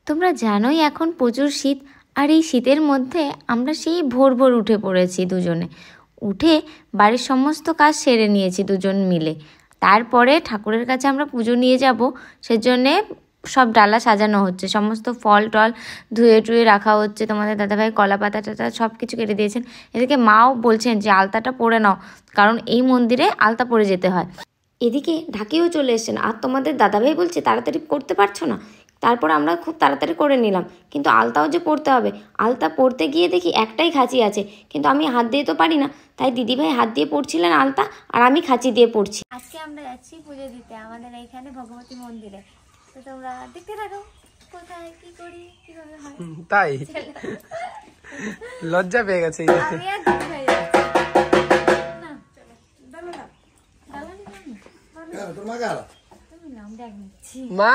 তোমরা জানোই এখন প্রচুর শীত, আর এই শীতের মধ্যে আমরা সেই ভোর ভোর উঠে পড়েছি দুজনে। উঠে বাড়ির সমস্ত কাজ সেরে নিয়েছি দুজন মিলে। তারপরে ঠাকুরের কাছে আমরা পুজো নিয়ে যাব, সেজন্যে সব ডালা সাজানো হচ্ছে, সমস্ত ফল টল ধুয়ে টুয়ে রাখা হচ্ছে। তোমাদের দাদাভাই কলা পাতা টাতা সব কিছু কেটে দিয়েছেন। এদিকে মাও বলছেন যে আলতাটা পরে নাও, কারণ এই মন্দিরে আলতা পরে যেতে হয়। এদিকে ঢাকিও চলে এসছেন, আর তোমাদের দাদাভাই বলছে তাড়াতাড়ি করতে পারছো না। তারপর আমরা খুব তাড়াতাড়ি করে নিলাম, কিন্তু আলতাও যে পড়তে হবে। আলতা পড়তে গিয়ে দেখি একটাই খাঁচি আছে, কিন্তু আমি হাত দিয়ে তো পারি না, তাই দিদিভাই হাত দিয়ে পড়ছিলেন আলতা, আর আমি খাঁচি দিয়ে পড়ছি। আজকে আমরা যাচ্ছি পুজো দিতে আমাদের এইখানে ভগবতী মন্দিরে। তো তোমরা দেখতে থাকো কোথায় কি করি, কিভাবে হয়। তাই লজ্জা পেয়ে গেছে। আমি আর দিদিভাই যাচ্ছি। না চলো দাদা তুমি নাম ডাক নিচ্ছি। মা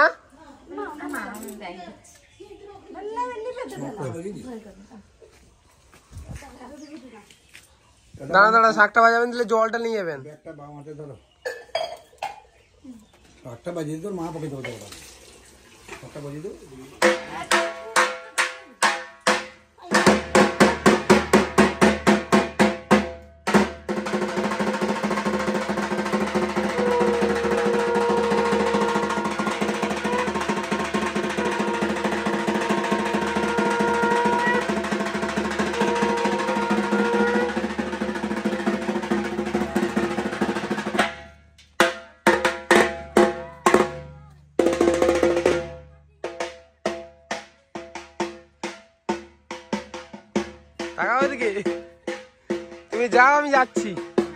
দাঁড়া দাঁড়া, শাকটা বাজাবেন, দিলে জলটা নিয়ে যাবেন। শাকটা বাজিয়ে তোর মা পকে দেবো, শাকটা বাজিয়ে দেবো। তুমি যাও, আমি যাচ্ছি।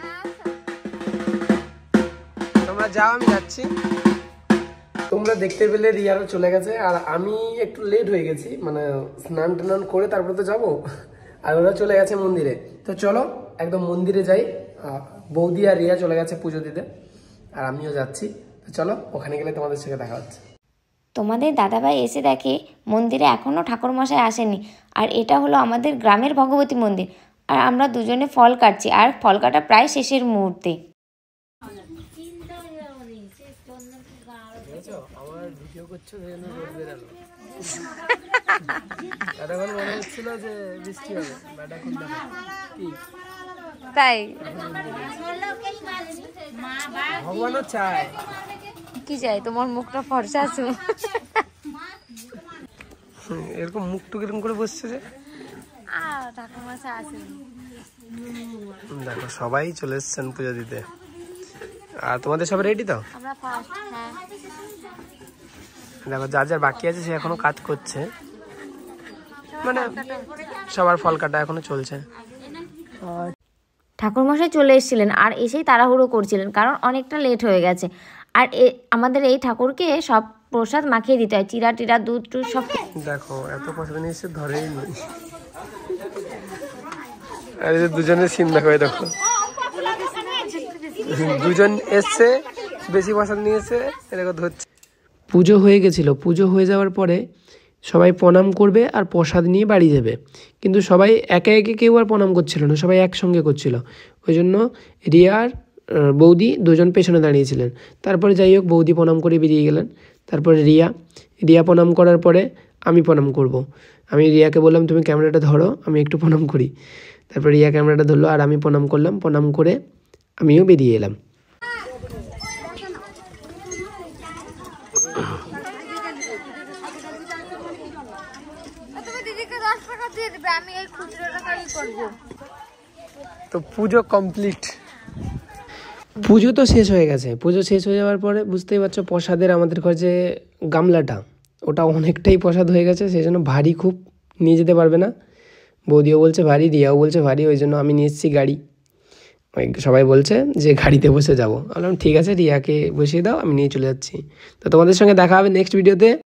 তোমরা যাও, আমি যাচ্ছি। তোমরা দেখতে পেলে রিয়ারও চলে গেছে, আর আমি একটু লেট হয়ে গেছি, মানে স্নান টান করে তারপরে তো যাবো, আর ওরা চলে গেছে মন্দিরে। তো চলো একদম মন্দিরে যাই। বৌদি আর রিয়া চলে গেছে পুজো দিতে, আর আমিও যাচ্ছি। তো চলো ওখানে গেলে তোমাদের সঙ্গে দেখা হচ্ছে। তোমাদের দাদাভাই এসে দেখে মন্দিরে এখনও ঠাকুরমশাই আসেনি, আর এটা হলো আমাদের গ্রামের ভগবতী মন্দির। আর আমরা দুজনে ফল কাটছি, আর ফল কাটা প্রায় শেষের মুহূর্তে। আমার ভিডিও করছো সেজন্য রোদ বেরালো। এতক্ষণ মনে হচ্ছিল যে বৃষ্টি হবে, বাট এখন কি তাই ভগবানও চায়। কি চাই তোমার মুখটা ফর্সা আছে, এরকম মুখটু কিরকম করে বসছে যে। ঠাকুরমশাই আসেনি। দেখো সবাই চলে এসছেন পুজো দিতে, আর তোমাদের সব রেডি তো? আমরা ফার্স্ট। হ্যাঁ দেখো যার যার বাকি আছে সে এখনো কাজ করছে, মানে সবার ফল কাটা এখনো চলছে। ঠাকুরমশাই চলে এসেছিলেন, আর এসেই তাড়াহুড়ো করছিলেন, কারণ অনেকটা লেট হয়ে গেছে। আর আমাদের এই ঠাকুরকে সব প্রসাদ মাখিয়ে দিতে হয়, চিরা টিরা দুধ টুধ সব। দেখো এত প্রসাদ নিয়ে এসে ধরেই নি। আর এই যে দুজনের সিন দেখো, দেখো দুজন এসছে, বেশি প্রসাদ নিয়েছে, এরকম ধরছে। পুজো হয়ে গেছিল, পুজো হয়ে যাওয়ার পরে সবাই প্রণাম করবে আর প্রসাদ নিয়ে বাড়ি যাবে, কিন্তু সবাই একে একে কেউ আর প্রণাম করছিল না, সবাই একসঙ্গে করছিল। ওই জন্য রিয়ার বৌদি দুজন পেছনে দাঁড়িয়েছিলেন। তারপরে যাই হোক বৌদি প্রণাম করে বেরিয়ে গেলেন। তারপরে রিয়া প্রণাম করার পরে আমি প্রণাম করব। আমি রিয়াকে বললাম তুমি ক্যামেরাটা ধরো, আমি একটু প্রণাম করি। তারপরে রিয়া ক্যামেরাটা ধরলো, আর আমি প্রণাম করলাম। প্রণাম করে আমিও বেরিয়ে এলাম। তো পুজো কমপ্লিট, পুজো তো শেষ হয়ে গেছে। পুজো শেষ হয়ে যাওয়ার পরে বুঝতেই পারছো প্রসাদের আমাদের ঘরে যে গামলাটা, ওটা অনেকটাই প্রসাদ হয়ে গেছে, সেই জন্য ভারী খুব নিয়ে যেতে পারবে না। বৌদিও বলছে ভারী, রিয়াও বলছে ভারী, ওই জন্য আমি নিয়ে এসেছি গাড়ি। সবাই বলছে যে গাড়িতে বসে যাবো। বললাম ঠিক আছে, রিয়াকে বসিয়ে দাও, আমি নিয়ে চলে যাচ্ছি। তো তোমাদের সঙ্গে দেখা হবে নেক্সট ভিডিওতে।